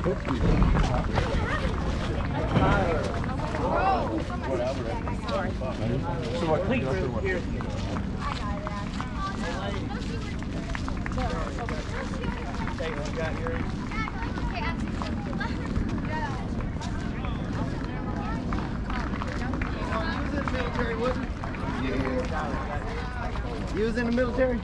So I think here. You was in the military?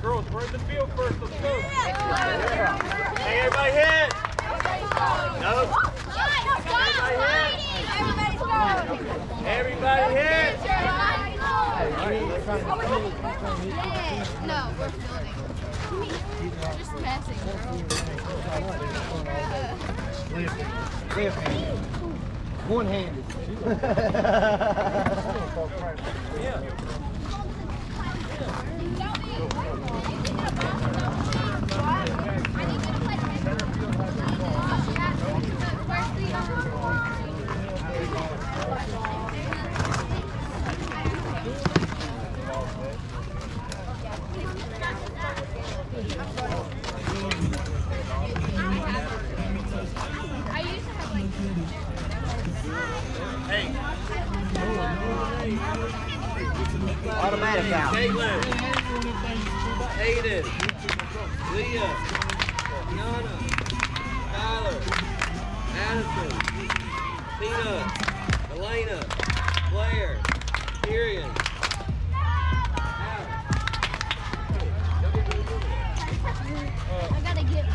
Girls, we're in the field first. Let's go. Hey, everybody hit. Nope. Everybody hit. No, we're fielding. We're just passing. One-handed. Automatic out. Caitlin, Hayden, Leah, Kiana, Tyler, Addison, Tina, Elena, Blair, Tyrion. I gotta get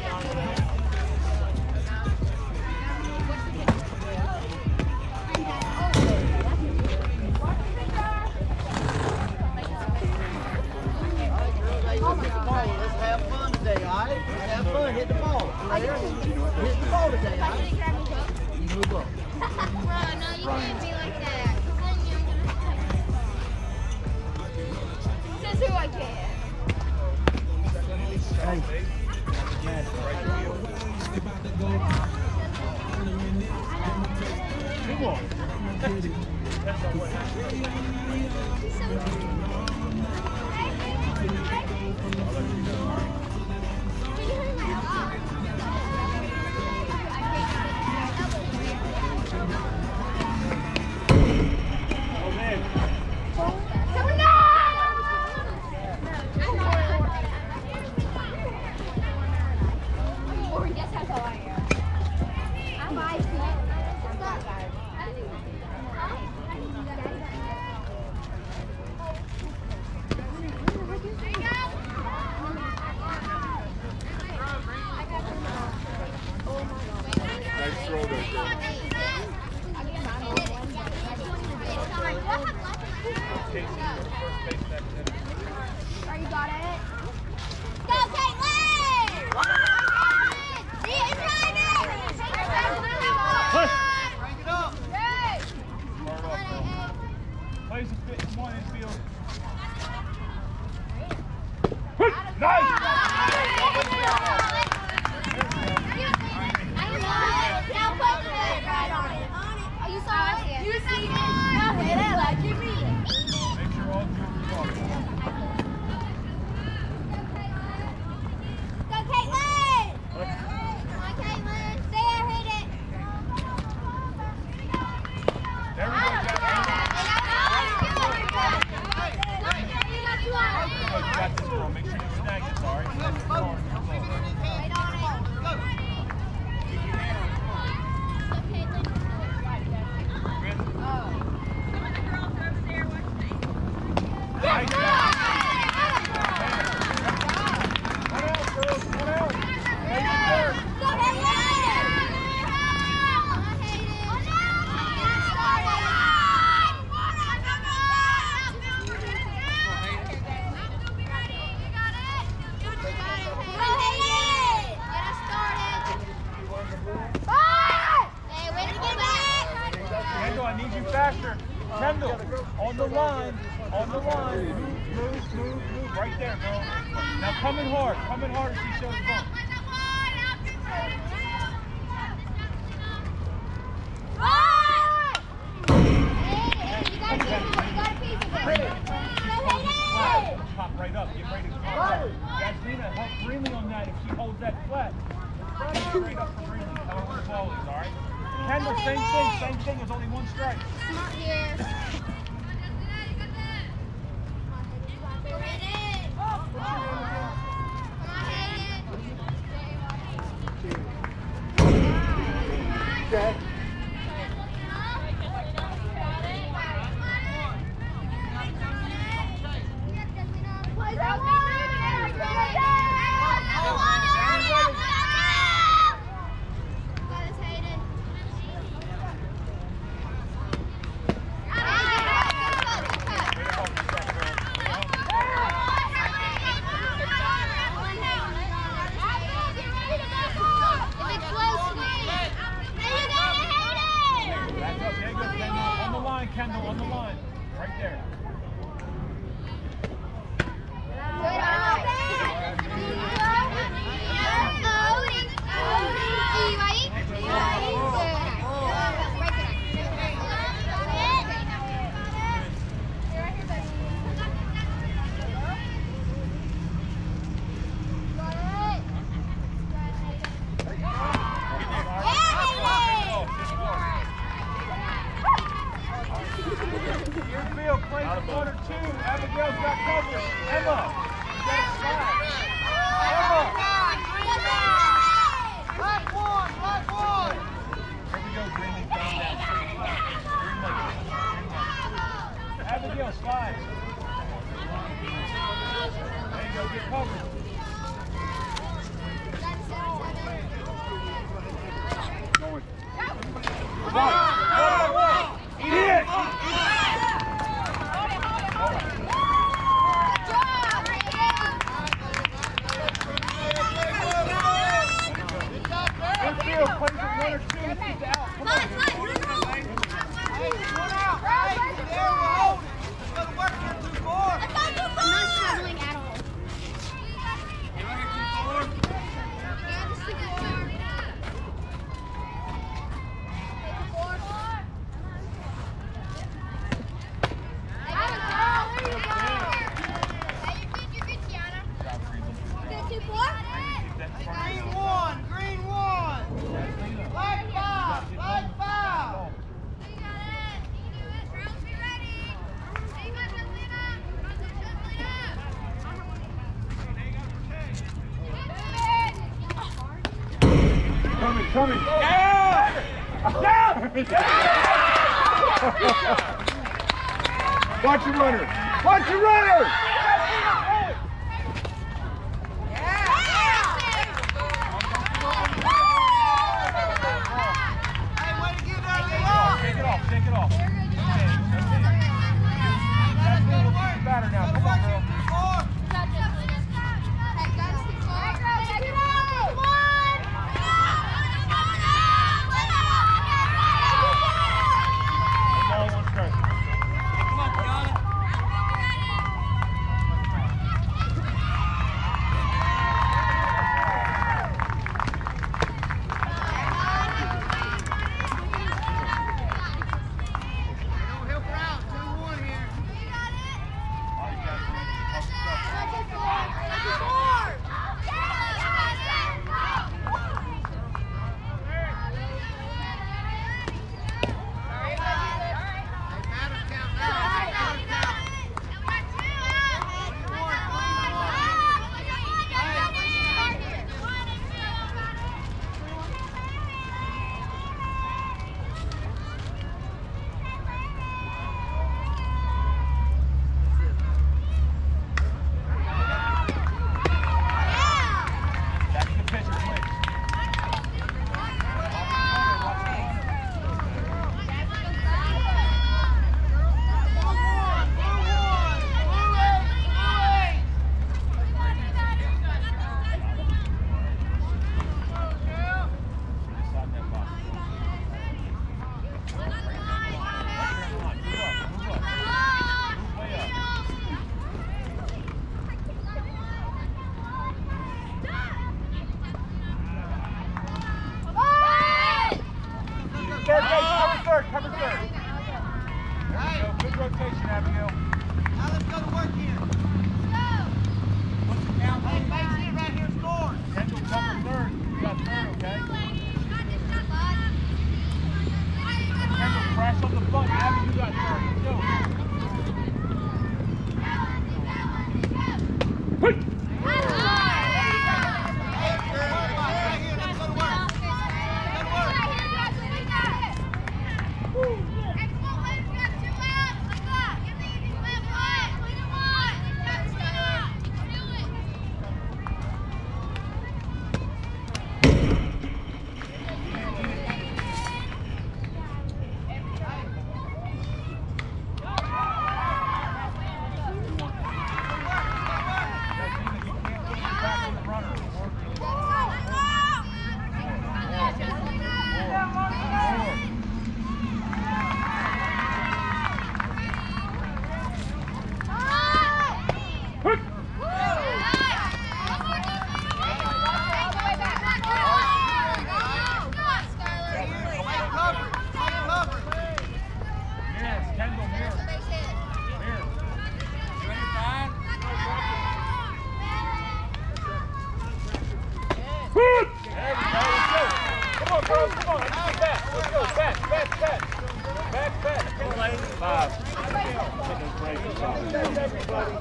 Let's have fun today, all right? Let's have fun. Hit the ball. Hit the ball today, all right? You move up. Bro, no, you can't be like that. Says who I can. Come on. Kendall on the line. Right there. Your field plays 1 or 2. Abigail's got coverage. Emma, you got a slide. Emma. Black one. Here we go, Green. Down. Abigail slides. There you go, get covered. Going. One. Eat it! Infield plays it 1 or 2. He's out. Come on. Hey, one out. Hey, there we hold it. Let's go to work here, 2-4. I'm not struggling at all. Green one. Black five. Coming. Yeah! Watch your runner. Hey, way to get that thing off. Shake it off. That's good. We'll keep the batter now. Come on, girl. Ball one strike. Come on, Kiana. Help her out. 2-1 here. That's the pitch, please. Inside that box. Right there in the line. Move up. Move way up. Cover third. There we go. Good rotation, Abigail. Now let's go to work here. What's the count? Hey, face it right here, score. Kendall, cover third. You got third, okay? Kendall, crash on the butt. Abby, you got third. Let's go. Right here, let's go to work. buddy.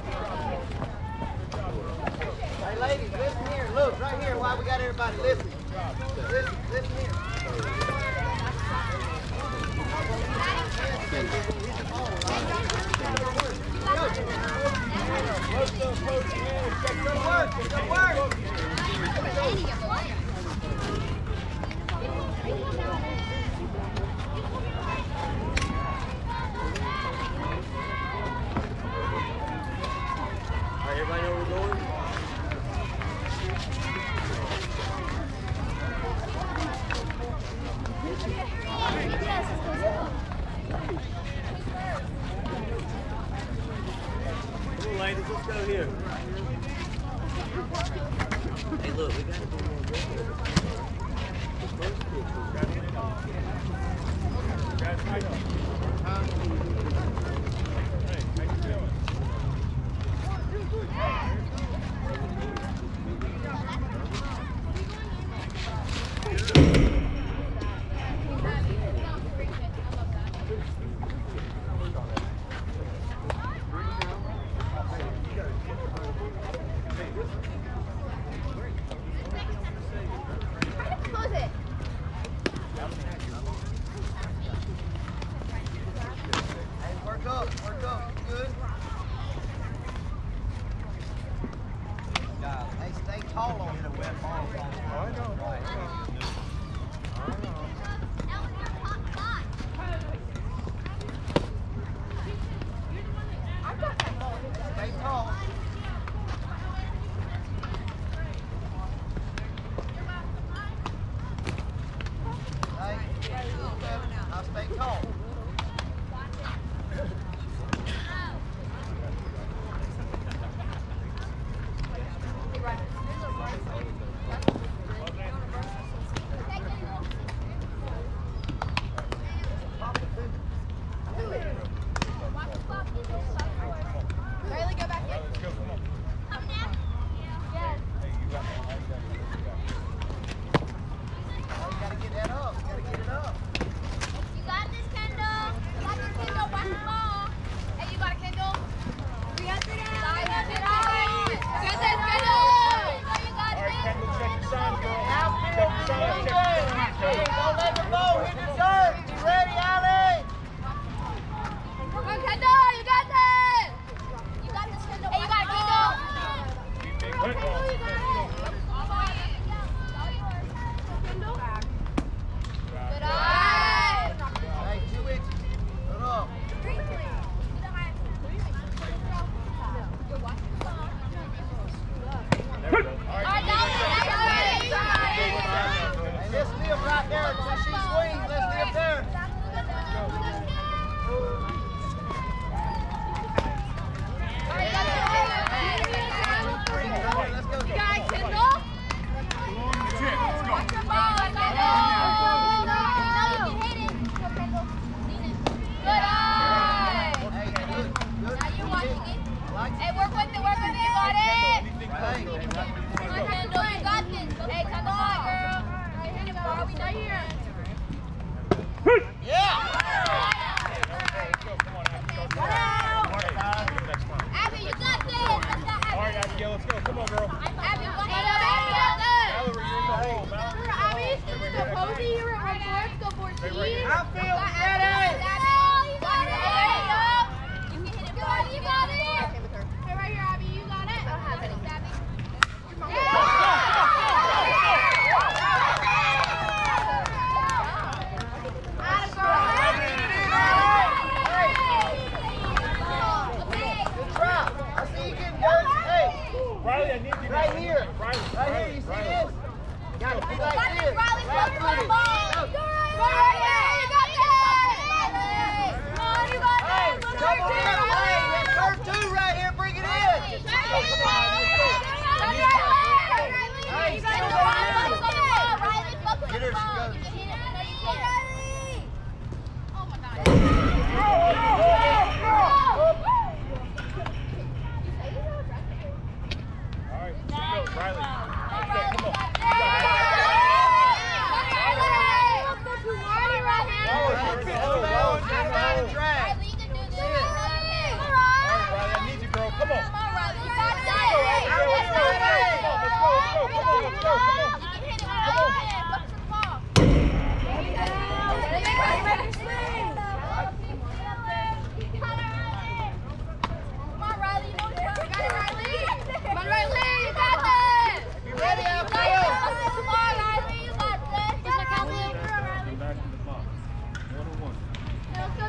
Hey, ladies, listen here. Look, right here. Why we got everybody? Listen. Listen here. Everybody know where we're going? Come on, ladies, let's go here. Hey, look, we got to do more.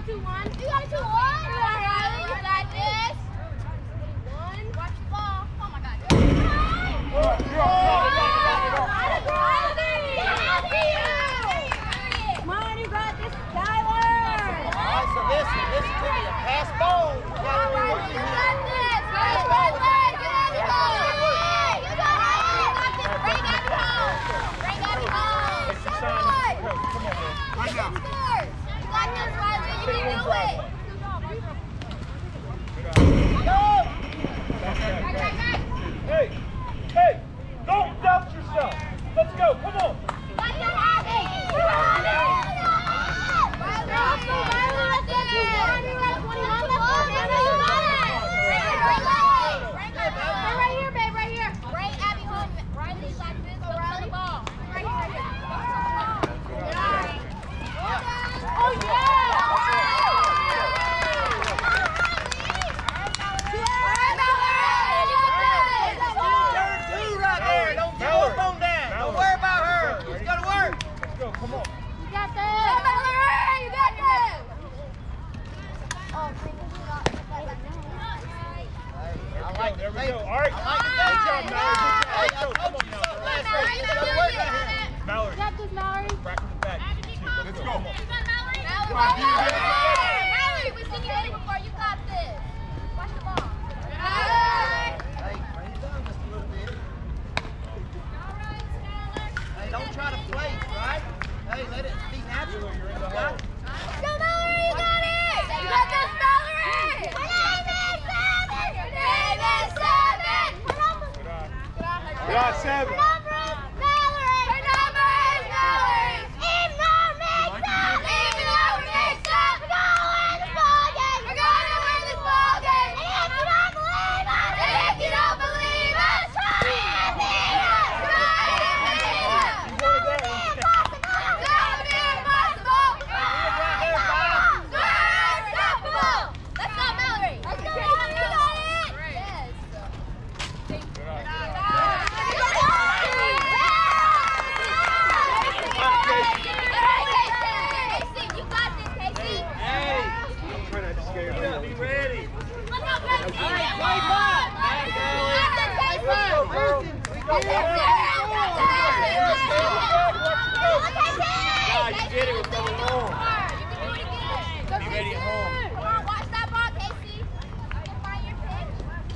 2-1. You got a 2-1. All right, you got this. 1. Watch the ball. Oh my God. Come on, you got this, Tyler. All right, so listen to me. A pass ball. You gotta be working here. Pass ball. Right now. Hey, hey, don't doubt yourself. Let's go, come on. Right here, babe, right here. Bring Abby home. Riley like this, go to the ball. Right here, right here. Oh, yeah! Turn 2 right there. Don't give up on that. Don't worry about her. She's gonna work. Let's go, come on. You got this! You got this! Oh, I like There the we tape. go. All right. I like the tape. Good job, Mallory. Hey, Good I job. told you something last race. You gotta work right here. Mallory, You got this, Mallory. practice the back. Let's go. Come on. Mallory, we seen you hit it before. You got this. Watch the ball. Hey, bring it down just a little bit. Hey, don't try to place, right? Hey, let it be natural. You're in the Got hole. it? Go, Mallory, you got it. You got this, Mallory. Your name is 7. Your name is 7. Good eye, 7. Her number is Mallory. Her number is Mallory. Even though it makes up. Even though it makes up. We're gonna win this ball game. We're gonna win this ball game. And if you don't believe us. And if you don't believe us. Try and beat us. Try and beat us. You wanted that one. Gotta be impossible. Unstoppable. Let's go, Mallory. Let's go, Mallory. You got it. Yes. Good eye. Casey, you got this, Casey. Hey, Don't try not to scare you me. gotta be ready. Let's go, Casey. All right, play back. Let's go, Wilson. We Let's got go, it. Casey. You did it with Casey, going you home. can do it again. Go, Be ready at Casey. home. Come on, watch that ball, Casey. You can find your pitch.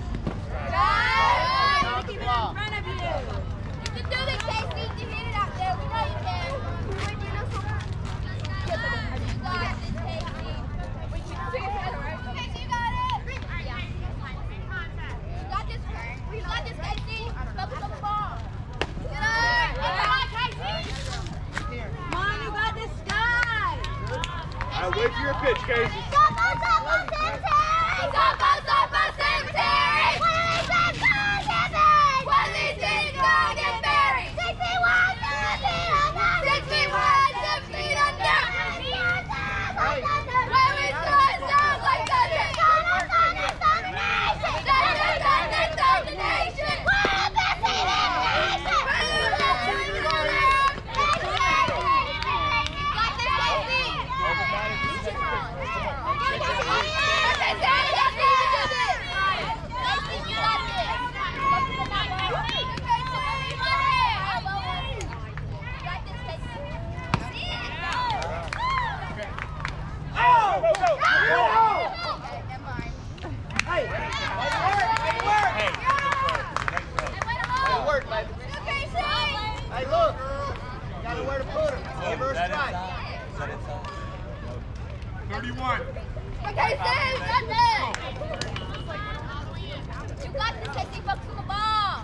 Stop the clock. You can do this, Casey. You can hit it out there. We know you can. You got this, Casey. Casey, you got it. You got this. You got this, Casey. Focus on the ball. Good. Come on, Casey. Come on, you got this, Sky. All right, wait for your pitch, Casey. Go, Cemetery! Go, Cemetery! What is it gonna get buried? 61 feet under! Where we stood sounds like thunder! Thunder, nation! We're the Good work, baby. Hey, look. You got nowhere to put her. Give her a strike. 31. Okay, Sam, you got this. You got this, Casey. Focus on the ball.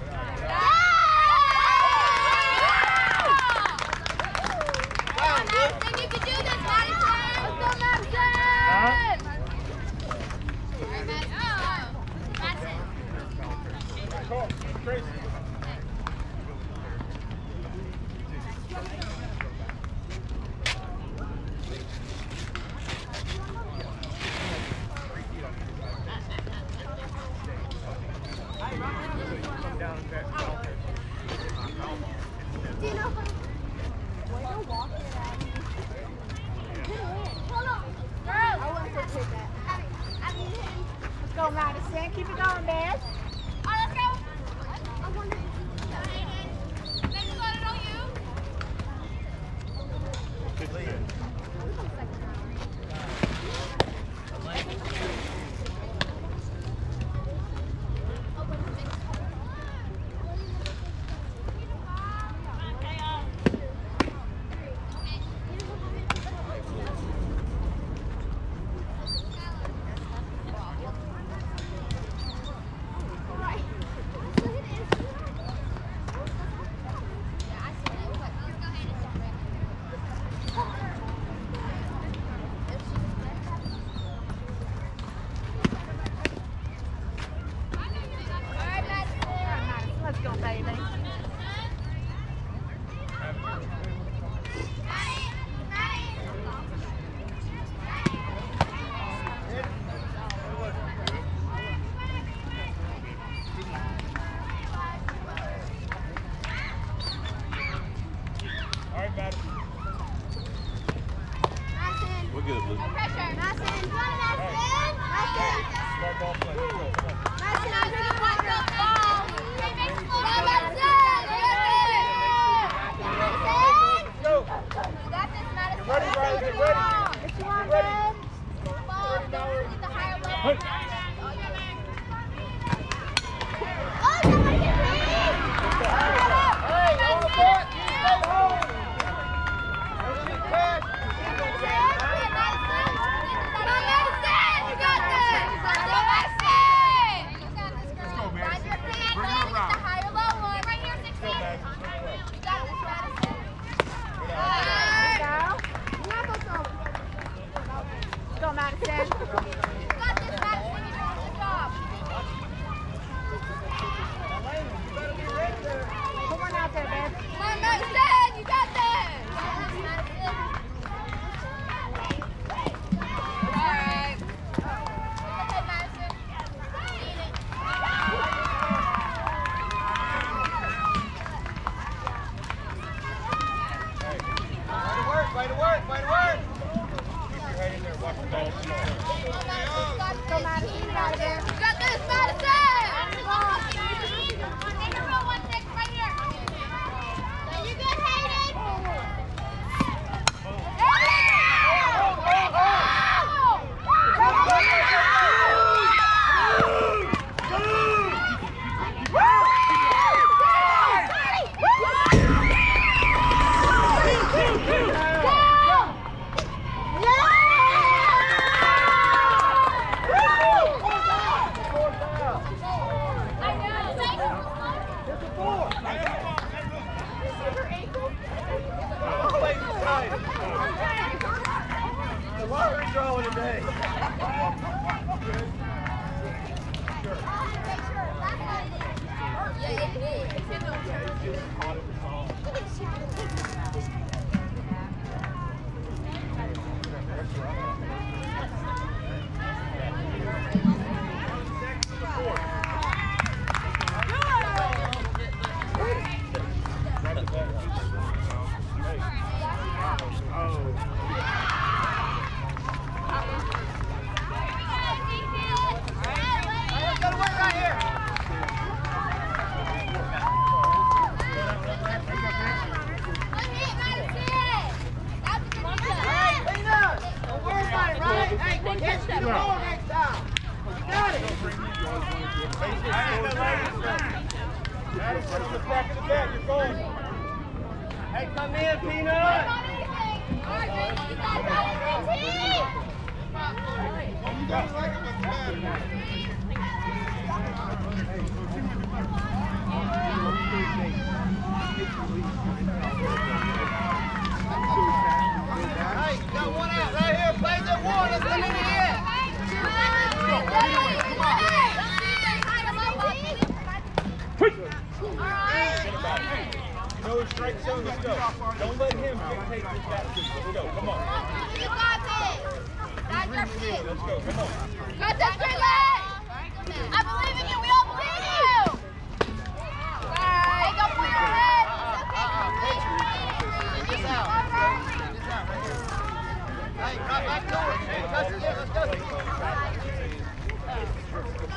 Wow, good. Madison, you can do this, Madison. Let's go, Madison. All right, Madison. Call. Tracy. Down and back. Go, Madison. Keep it going, man. All right, let's go. Let's go, baby. All right, Madison. We're good, Blue. Pressure. Madison. Madison. Start ball play. Let's go. Come on. Go. Ready, Riley, get ready. Hey. Hey, on the court, you stay home. Don't shoot past. Let's go, Madison. Bring her around. Go, Madison. Come on out there, babe. You got this. All right. Okay, Madison. Way to work, way to work. Keep your head in there. Watch the ball. Go, Madison. You got it, babe. You got this, Madison! Take your real 1-6 right here. You good, Hayden? Why are we drawing today? Madison on the back of the bat. You're going. Hey, come in, Peanut. Hey, you got one out right here. Play that one. Let's come in here. You know his strike zone. Let's go. Don't let him dictate this attitude. Let's go. Come on. You got this. That's your shit. Let's go. Come on. Got that straight leg. I believe in you. We all believe in you. Hey, don't put your head. This out. This out right here. Hey, drop back to it. Hey, touch it. Let's go.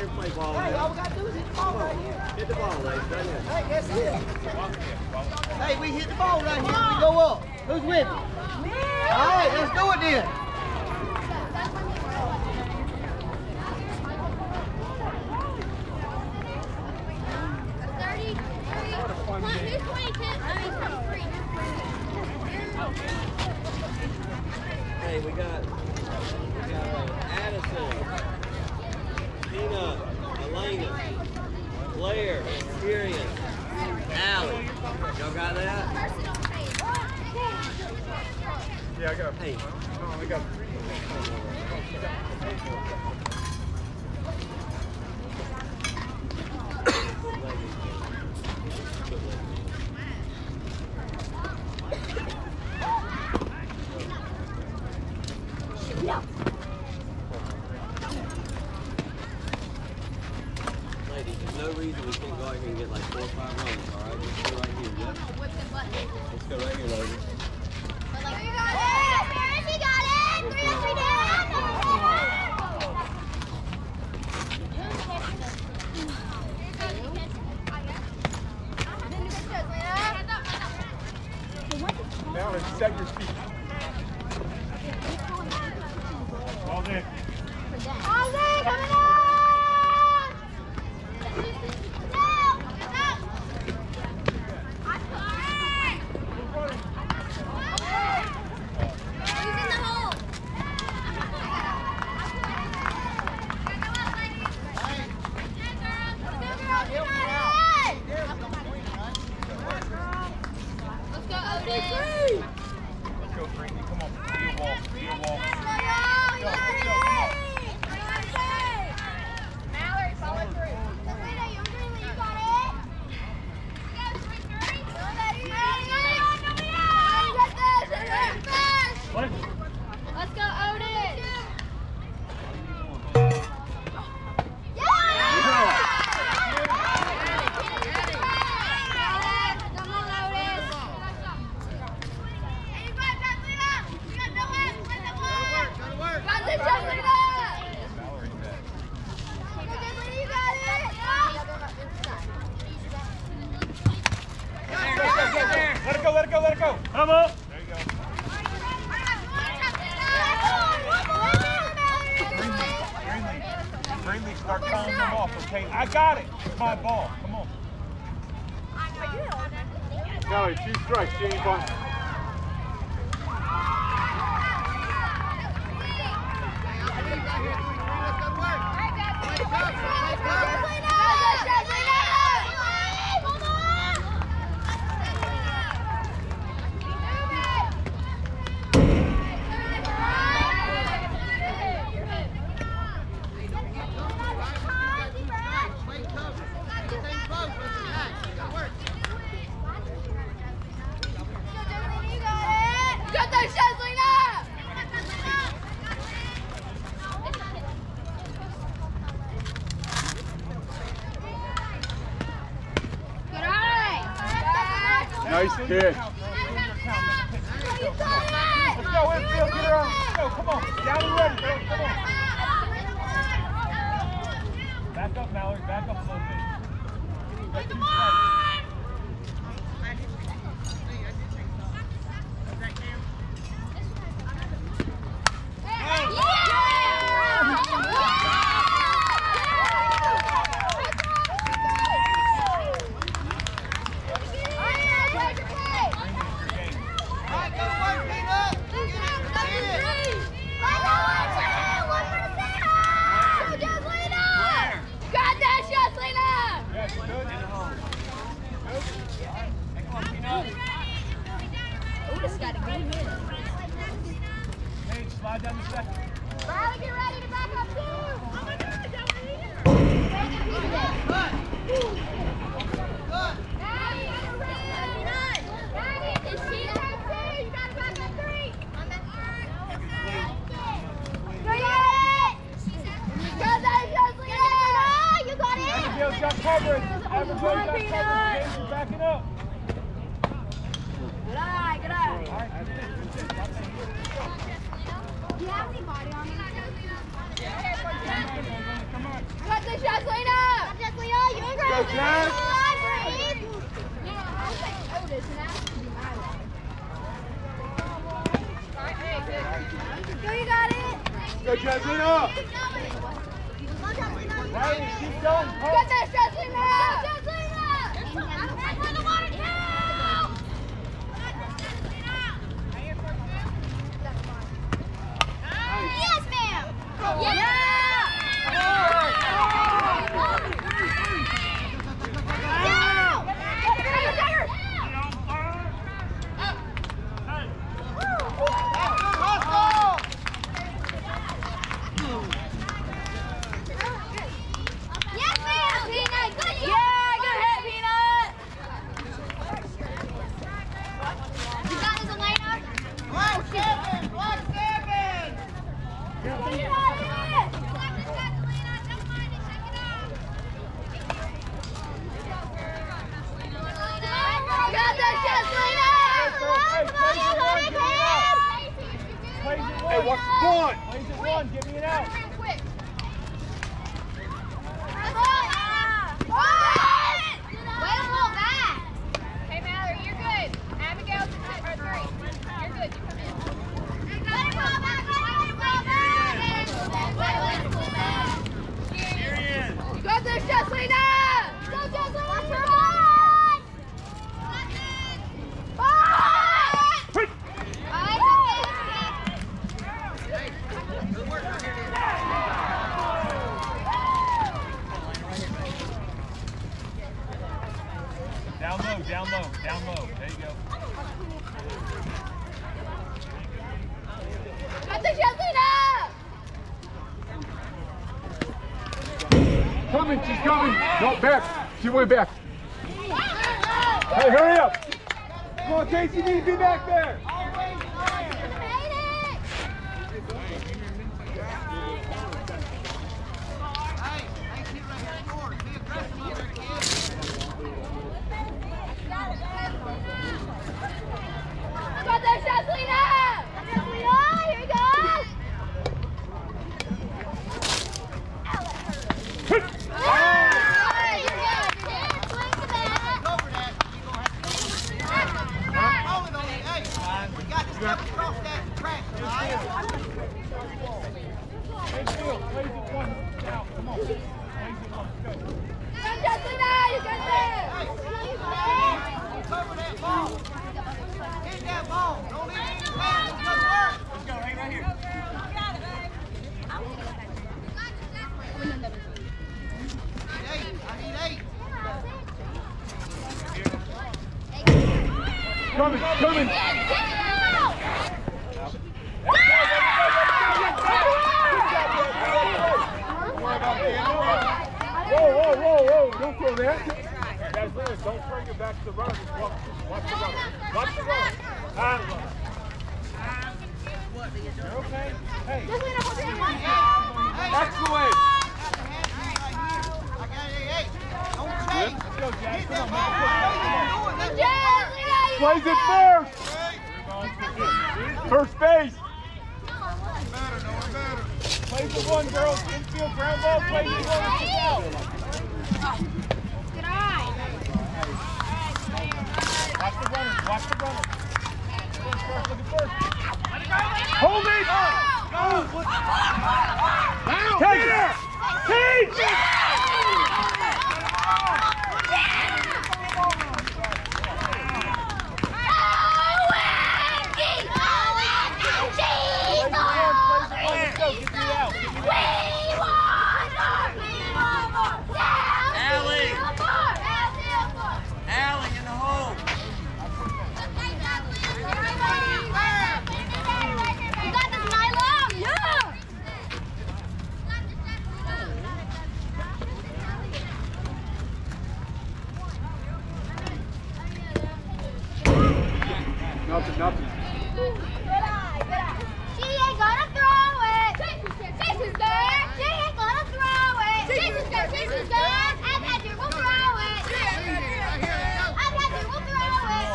here and play ball. Hey, all we got to do is hit the ball right here. Hit the ball, ladies, right here. Hey, that's it. Hey, we hit the ball right here. We go up. Who's with me? All right, let's do it then. Hey, we got Addison, Tina, Elena, Blair, Tyrion, Allie. Y'all got that? Yeah, I got. Hey. I got. Ladies, there's no reason we can't go out here and get like 4 or 5 runs, all right? Let's go right here, yeah? Let's go right here, ladies. She got it! 3 down! Now let's set your feet. All in. Ozzy, coming on! Let's go, Frankie. Come on. Be a wall. Be a wall. Mallory, follow through. Selena, you got it. What? Let's go, Otis. Let it go, let it go, let it go. Come on. There you go. Greenleaf, start calling them off, okay? I got it. It's my ball. Come on. Kelly, 2 strikes. She ain't bunting. Nice kid. Let's go, infield, get her on. Let's go, come on. Down and ready, bro. Come on. Back up, Mallory. Back up a little bit. Come on. Slide down the second. Riley, get ready to back up too. Oh my God, Abigail's got coverage. Everybody's got coverage. James, you're backing up. Good eye, good eye. All right, that's it. Do you have any body on me? Got this shot, Selena! Selena, you and Go, Greg! Jazz! I'll take Otis, and that should be my way. Go, you got it! Go, Jaslina! Riley, keep going. Got this shot, Selena! Selena! For the water, too! Yes, ma'am! Yeah! Yes, ma'am! Peanut, good hit! Yeah, good hit, Peanut! You got this, Elena? 1-7! 1-7! You got it! Got that shot, Selena! Hey, watch the point. Plays it one. Give me it out. Quick. Way to pull back. Hey, Mallory, you're good. Abigail's at 3. You're good. You come in. Let it pull back. Let it pull back. You got this, Jesselina. Go, Jesselina. Watch your ball. Down low, down low, down low. There you go. Got the Jesselina. Coming, she's coming. No, back. She went back. Hey, hurry up. Come on, Casey, you need to be back there. Got that shot, Selena! Here we go! We got to step across that track, right? Hey, Phil, plays it one. Now, come on. Plays it one. Go. Got that, Selena! You got this! Cover that ball. Hit that ball. Don't leave any pass. It's good work. Let's go. Hang right here. I need 8. Coming, coming. Whoa, whoa, whoa, whoa. Don't throw that. Guys, listen, don't bring it back to the runner. Just watch the runner. Watch the runner. You're okay? Hey. Excellent. I got 8. Don't chase. Let's go, Jack. Hit Come that on, ball. man. Plays Plays it first. First base. Plays it one, girls. Infield ground ball. Plays it one. Get out. Good eye. Watch the runner. Watch the runner. First, look at first. Hold it. Go. Take it. Take it. Allie in the hole. You got this, Nyla? Yeah! Nothing, nothing. She ain't gonna throw it. Chaser's there. She ain't gonna throw it. Chaser's there. Chaser's there. I've had you. We'll throw it. I've had you. We'll throw it.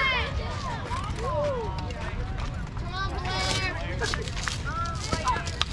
Come on, Blair.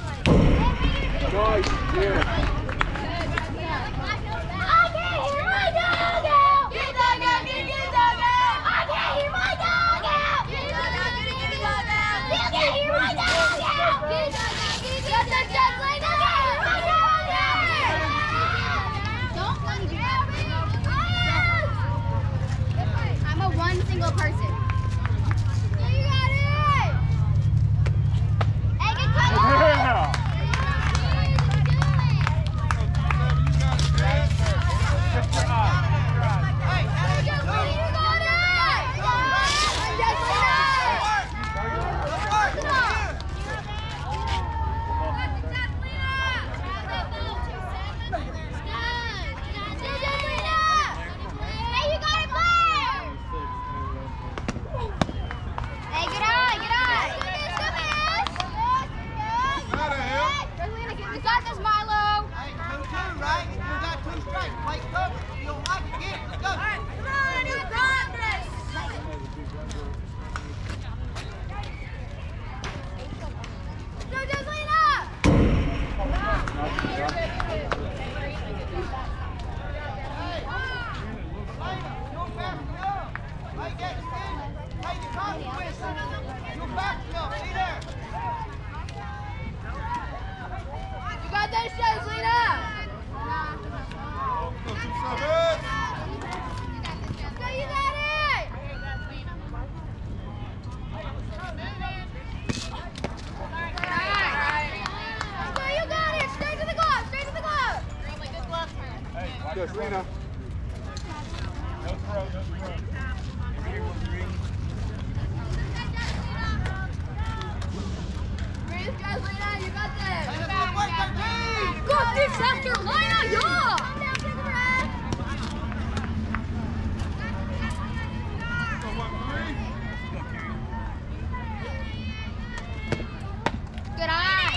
go, Selena. No throw, no throw. You got this. Go, this South Carolina, yeah. Good eye.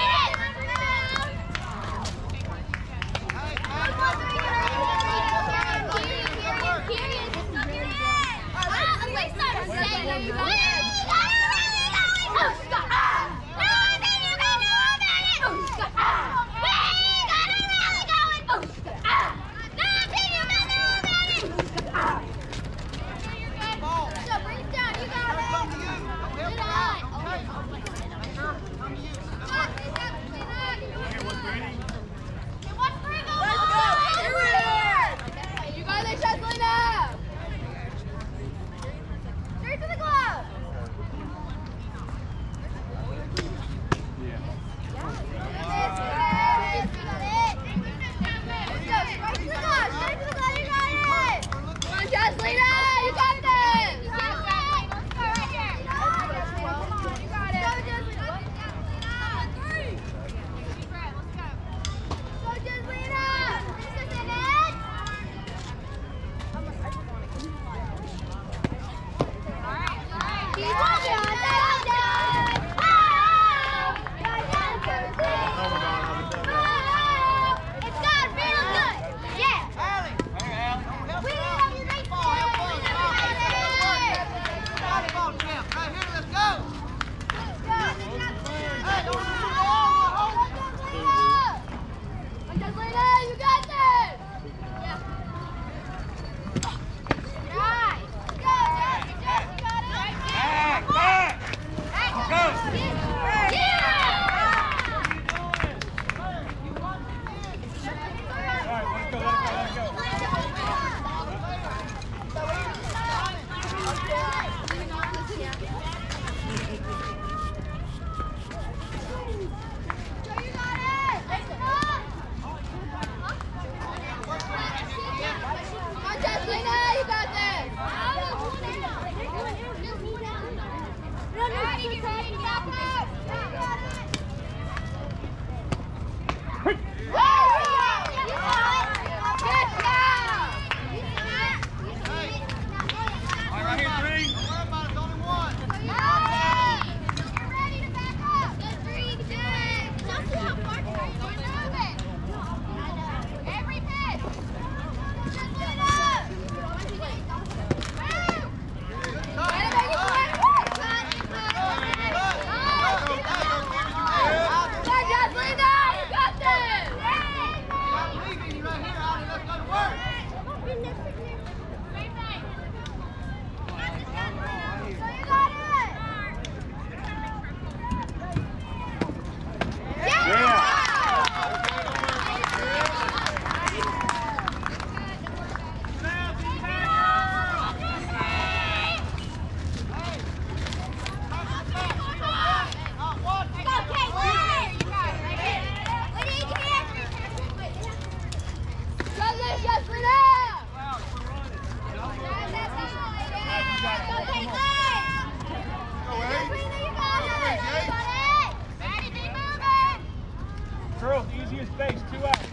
Girls, easiest base, 2 out.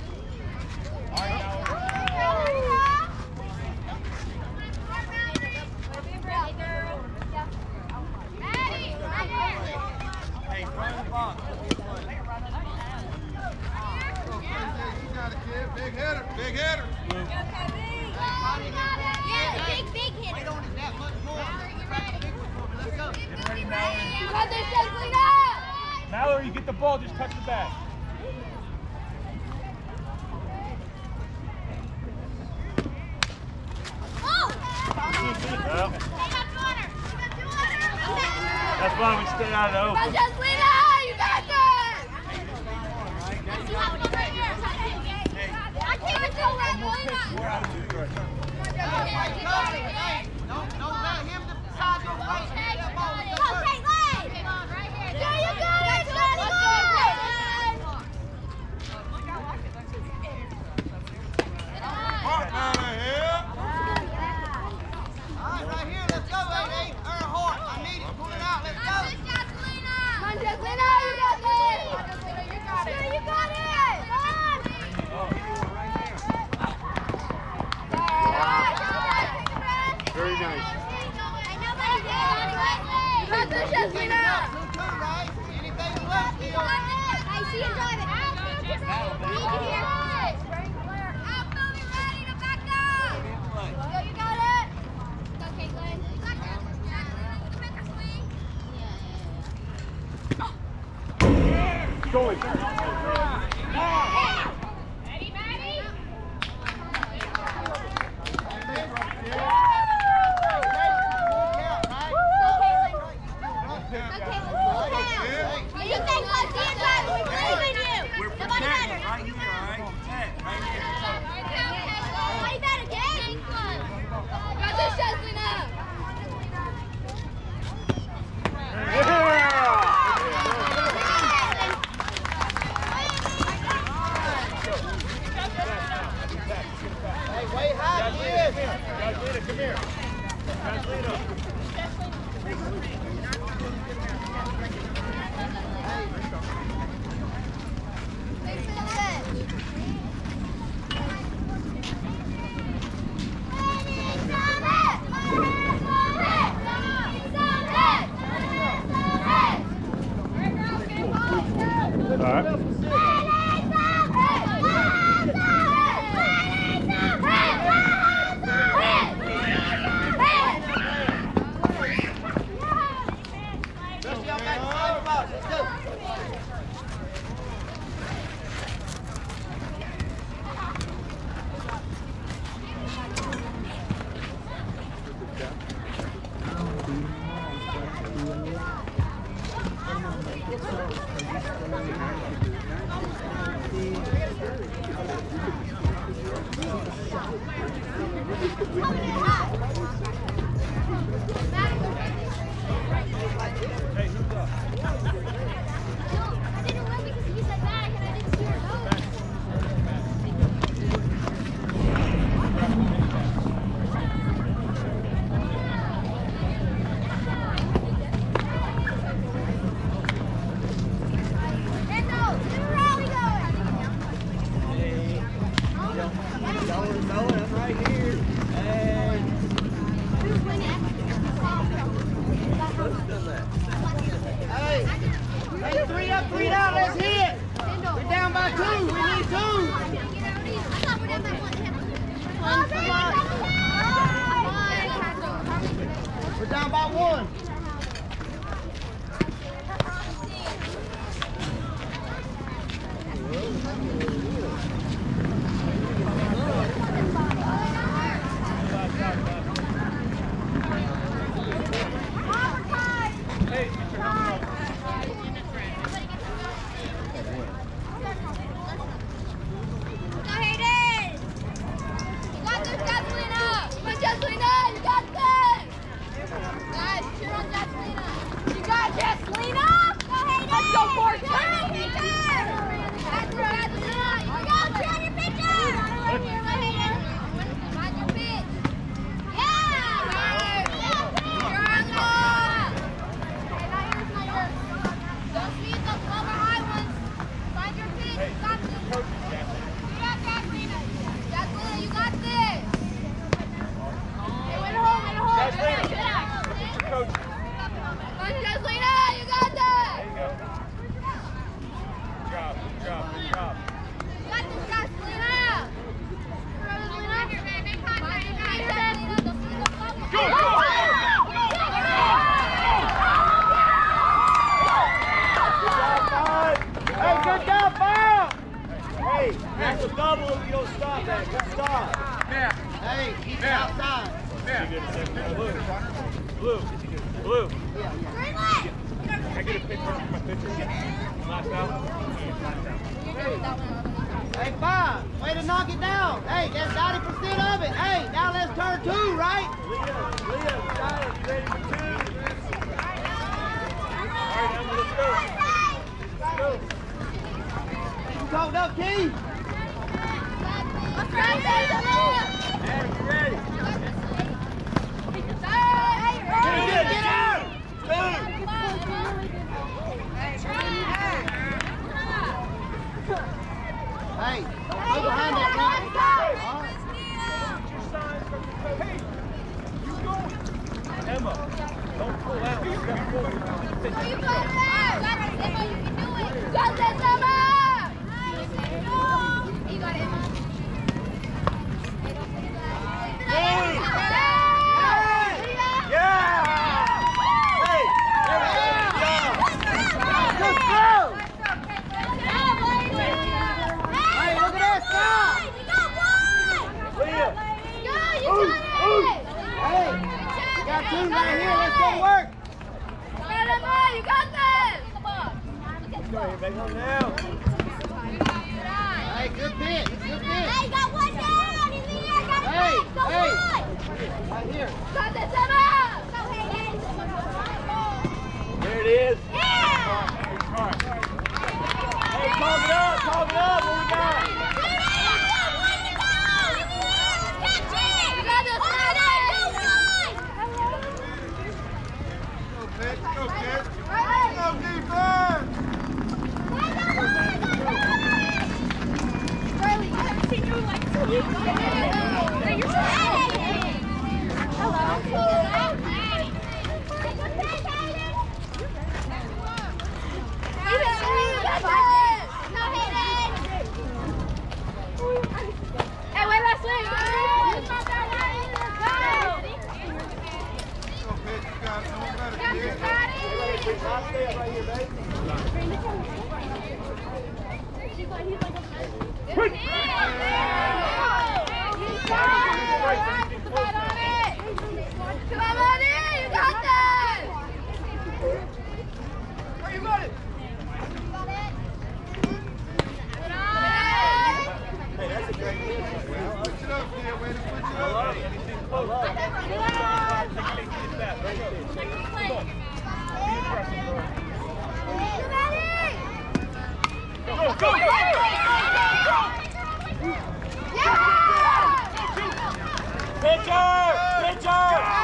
All right, Hey, front of the box. Big hitter, big hitter. Yeah, big hitter. Wait on it that much more. Let's go. get ready, Mallory. You got this, Selena! Mallory, you get the ball, just touch the bag. Well, that's why we stay out of the open. Selena, you got this! I can't tell that Don't let him decide your place. Okay, Lane! There you go! Let's go! Cheslina. Anything left here? Hey, see him drive it. Need you here. Ready to back up. Yo, you got it. Okay, Glenn. You got that. Going. Ready, Maddie? We're protecting right here, all right? Protect right here. Hey, way high, kid. Cheslina, come here. Cheslina. All right. Let's y'all back to the box. Let's go. Hey, who's up? I didn't run because he said back and I didn't see her go. I'm right here. Hey. Hey. Hey, 3 up, 3 down. Let's hit. We're down by 2. We need 2. We're down by 1. That's a double if you don't stop that. Good stop. Yeah. Hey, keep it outside. Blue. Blue. Can I get a picture of my picture? Last out. Hey, 5. Way to knock it down. Hey, that's 90% of it. Hey, now let's turn 2, right? Leah, Tyler, you ready for 2? All right, Emma, let's go. Let's go. You called up, Keith? Adam, you ready? Get out! 2! Hey, don't go behind that line. Hey, you go. Emma, don't pull out. You got to pull. Platoon right here. Let's go to work. You got this! Go ahead, baby. Now. Hey, good pitch. Good pitch. Hey, got one down! In the air, got it Hey, back! Go hey. on! Right here. Got this, Emma! Go, Hayden! There it is. Yeah! Hey, talk it up. Talk it up. What we got? Go, kid! Go, defense! Riley, I haven't seen you in like 2 weeks. Hey, you're so hello. Hey, wait, last week. Come on, buddy, you got this! Where you got it? Hey, that's a great hit. Switch it up, kid. Way to switch it up. Anything close. Come on. Go, go, go! Pitcher! Pitcher!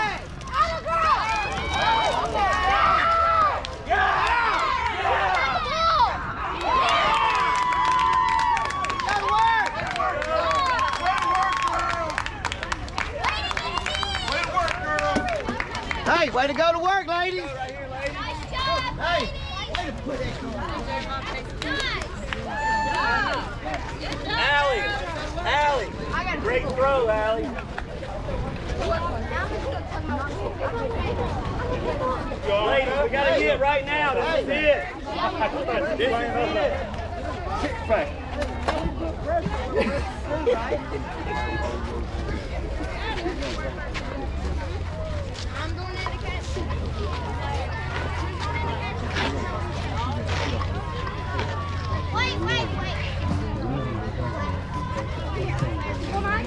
Hey, way to go to work, ladies. Right here, ladies. Nice job, Hey, ladies. way to put that Allie! Allie! Great throw, Allie. Ladies, we got to hit right now. This is it. This is it. Kick back. I'm going in to catch. Wait. Come on.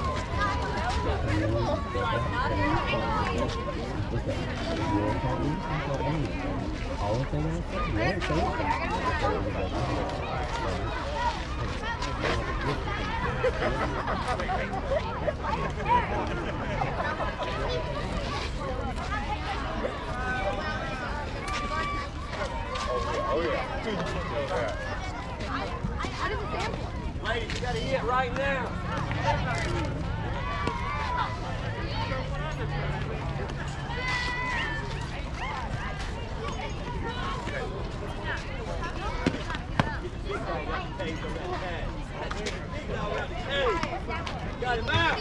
Oh, yeah. Ladies, you got to hit right now. Got him out.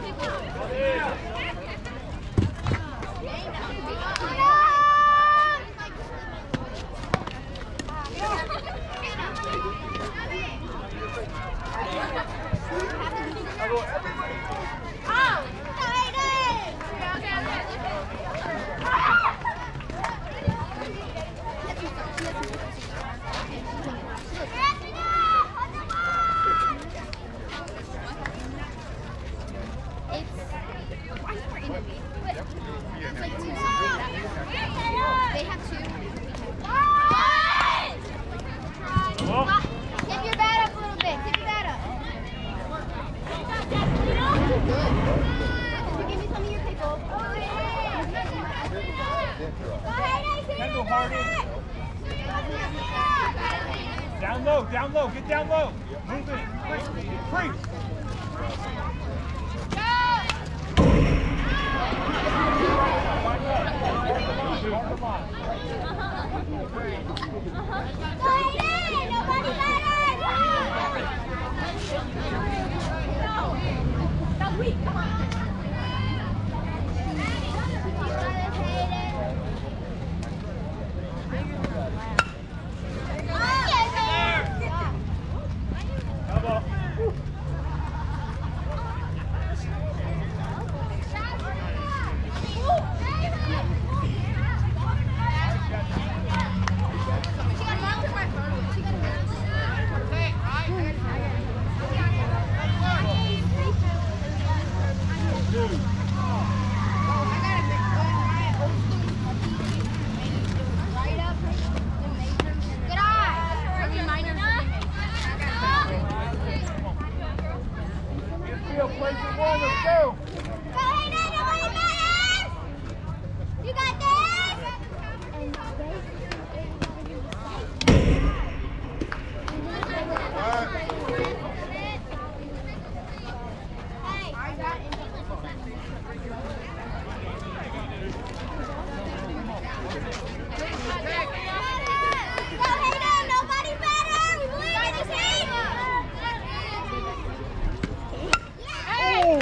Down low, get down low. Move in. Freeze. on one, let's go. Go, Hayden, nobody matters! You got this! Go, Hayden, nobody matters! We believe in this team! Hey!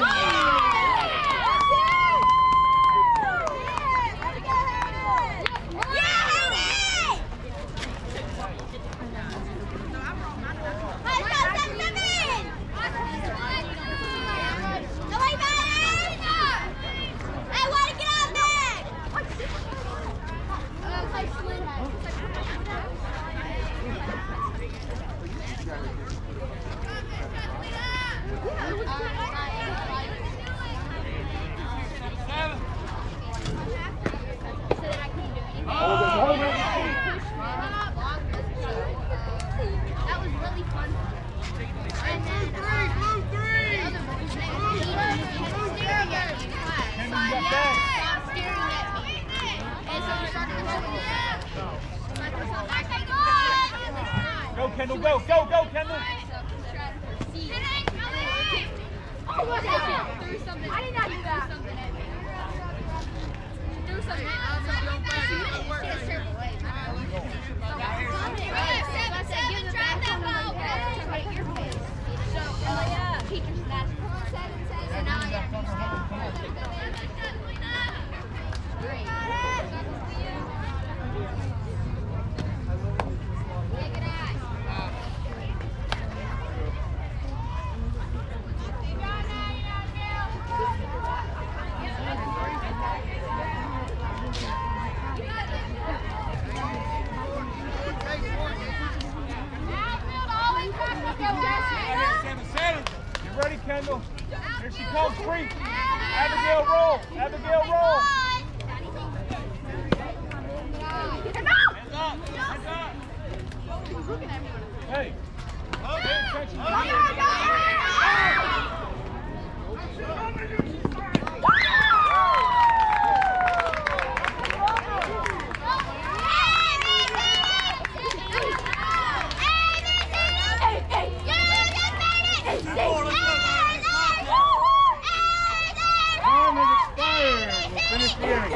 That was really fun. And then staring at me in class. So I stopped staring at me. And so we started to Go, Kendall, go, go, go, Kendall. Oh, what happened? I did not do that. Threw something at me. You ready, Kendall? Here she comes, free. Abigail, roll. Abigail, roll. Hey. Pay attention. Time has expired. We'll finish the inning.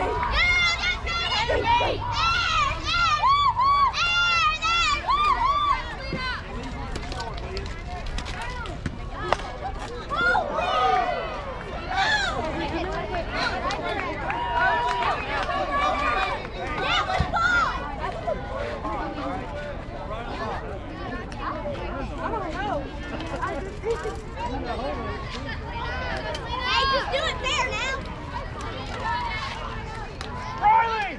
Hey, just do it fair now. Riley!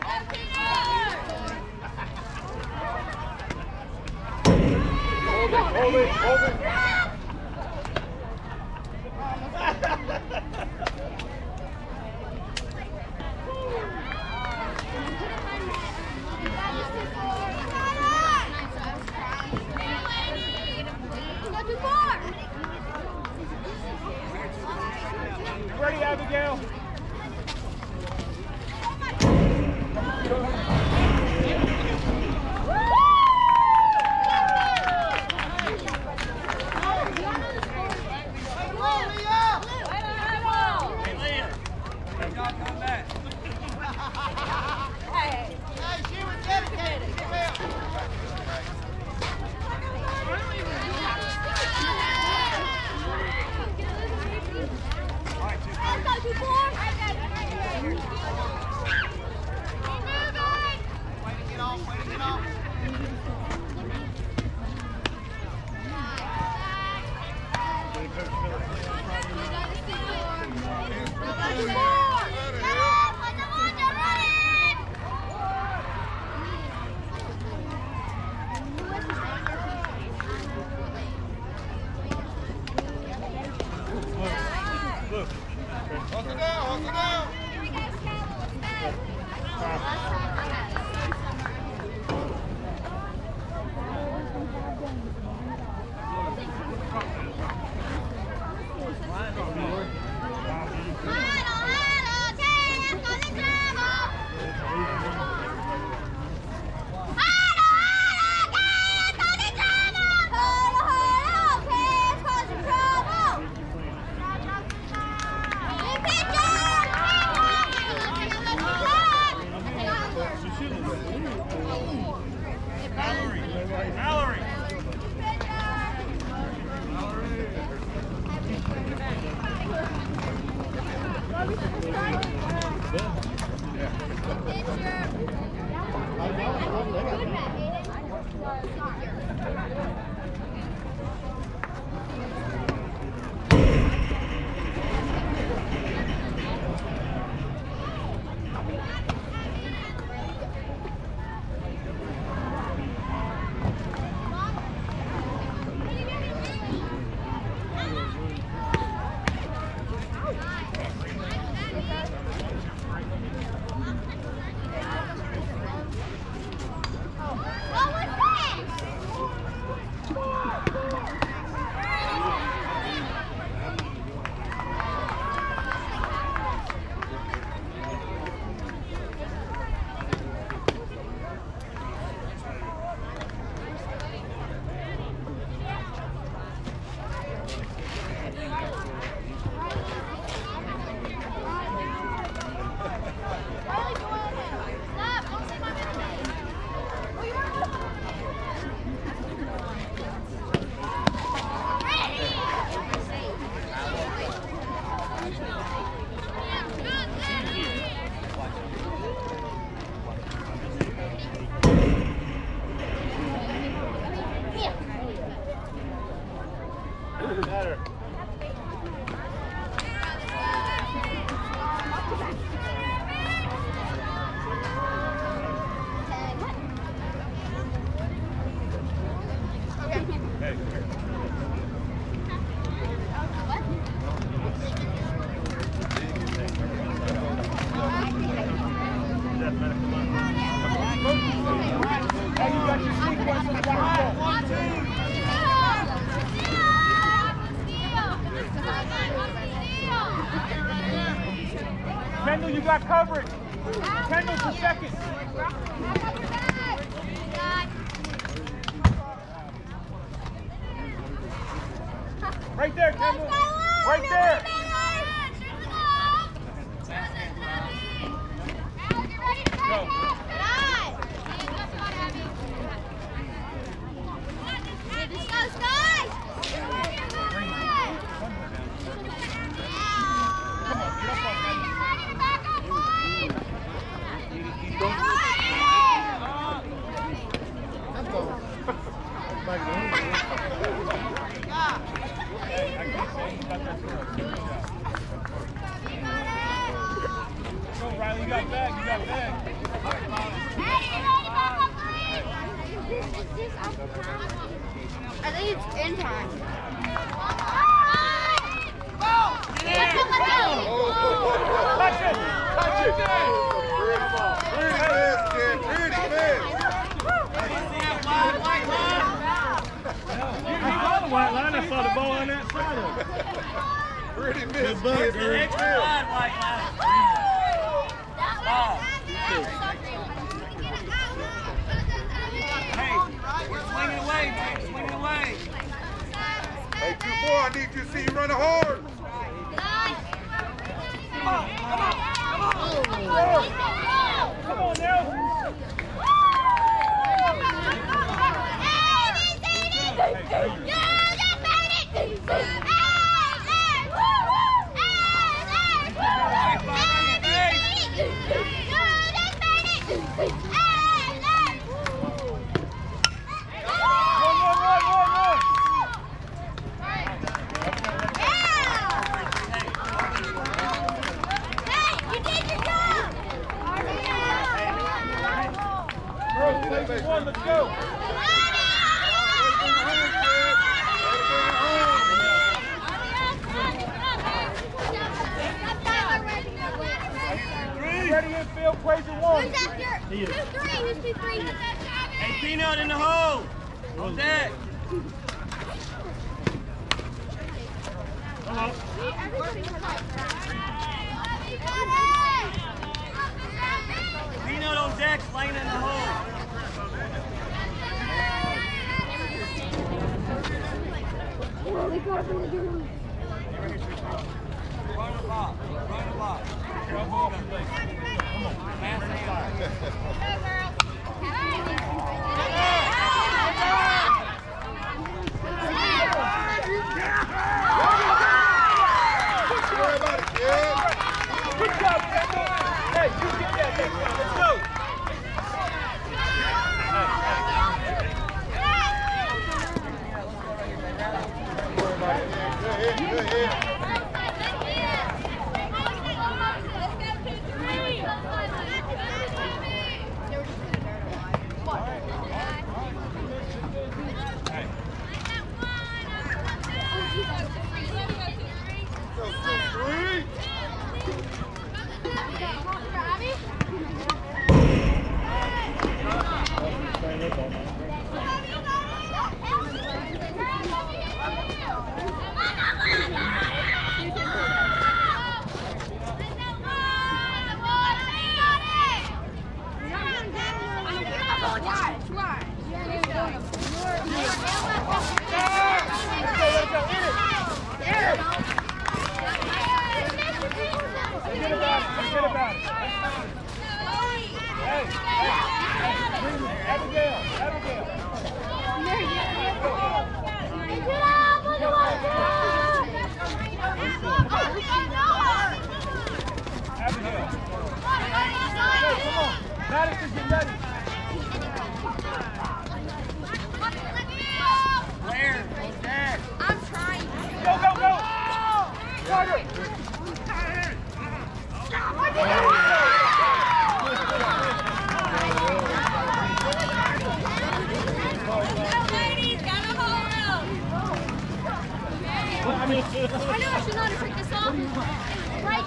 Hold it, hold it. Go too far. You ready, Abigail? Kendall, you got coverage. Kendall for second. Right there, Kendall. Right there. Riley, you got back, you got back. I think it's in time. Touch it! Touch it! Pretty miss. You saw the white line, I saw the ball on that side of it. Pretty miss. Extra wide, white line. Hey, we're swinging away, man. Swinging away. Hey, 2-4, I need you to see you running hard. Come on now. Let's go. Ready infield, plays it one. Who's after? Who's three? Who's 2-3? Hey, Peanut in the hole. On deck. Come on. Peanut on deck, playing in the hole. They got him in the door. Run the block. Run the block. Come on. Pass it out. Don't worry about it, kid. Good job,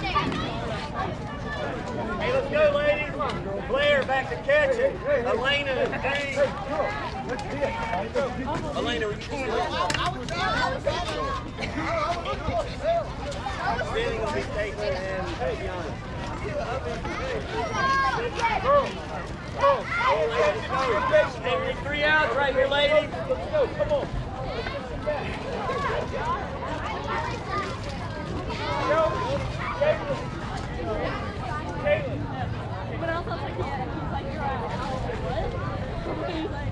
Hey, let's go, ladies. Blair back to catch it. Elena and Dave. Elena, were you standing will be taken and Tiana. Hey, we need 3 outs right here, ladies. Let's go. Come on. But also, it's like, yeah, he's like, you're right. What? He's like,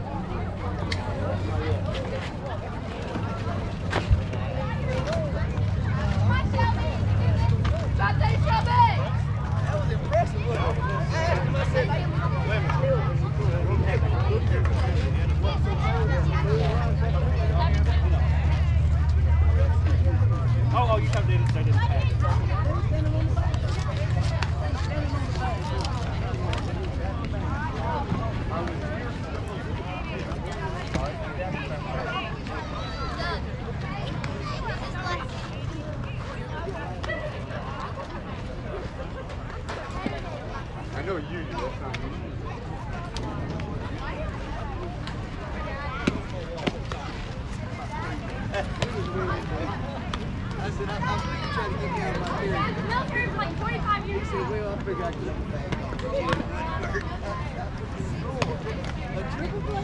That was impressive. I asked him, I said, Oh, you come did it. They didn't pass. I know you do. That's not me. I said, I'm really trying to get me out of my period. Milford's like 25 years He said, well, I figure I can get back. A triple play?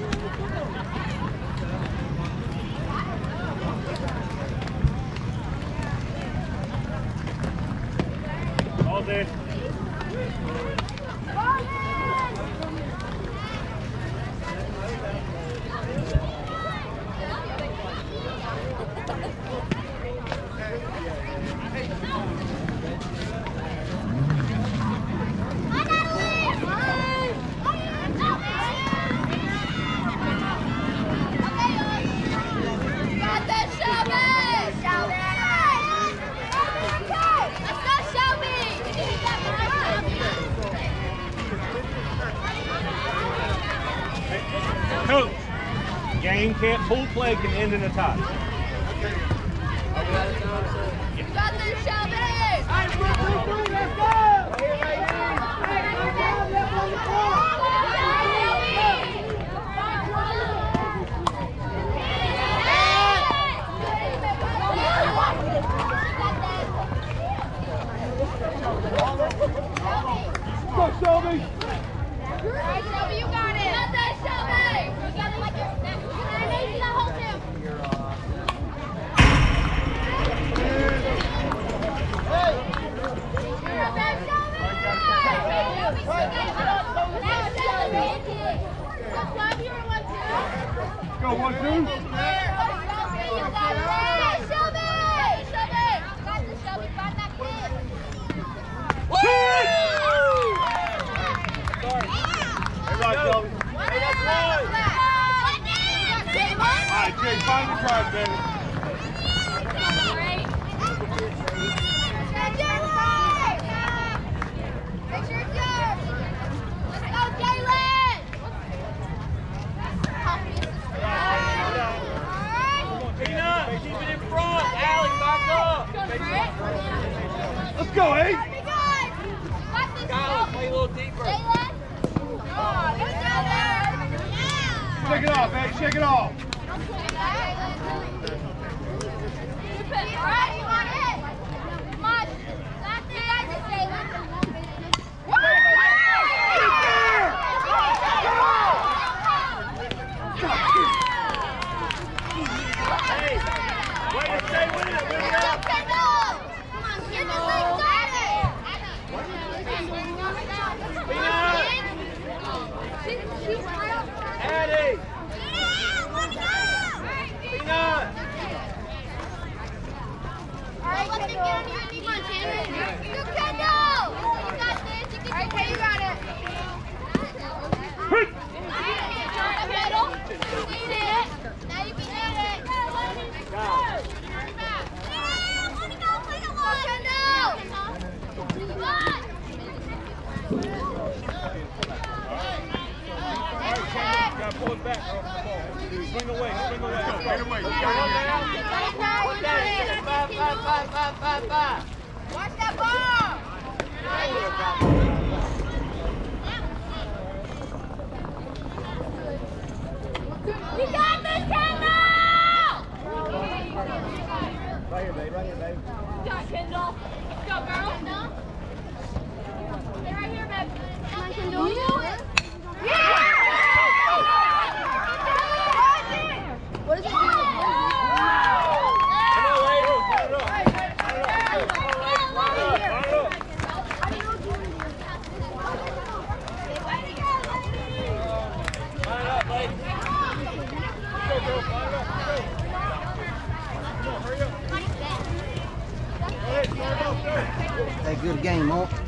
All day. Coach, game can't pull play can end in a tie. Go, Shelby! Shelby, you got it. Got that, Shelby. You got it like you're snapping. I need you to hold him. You're back, Shelby. Go, 1, 2. You got it. Shelby. Shelby. Got this, Shelby. Find that kid. Everybody, Shelby. Hey, that's one. All right, Jay, find the drive, baby. Make sure it's yours. Let's go, Jalen. Tina, keep it in front. Allie, back up. Let's go, Ace. Kyle, play a little deeper. Shake it off, Ace. Shake it off. Hey, way to stay with it. Bring it up. Addie. Peanut. Alright, let's get on your knee, Montana. You can go! You got this. You can do it. You got it. Middle. Sit. Now you can hit it. Gotta pull it back off the ball. Swing away, swing away. Right away. You got it. Watch that ball! good game, Mark.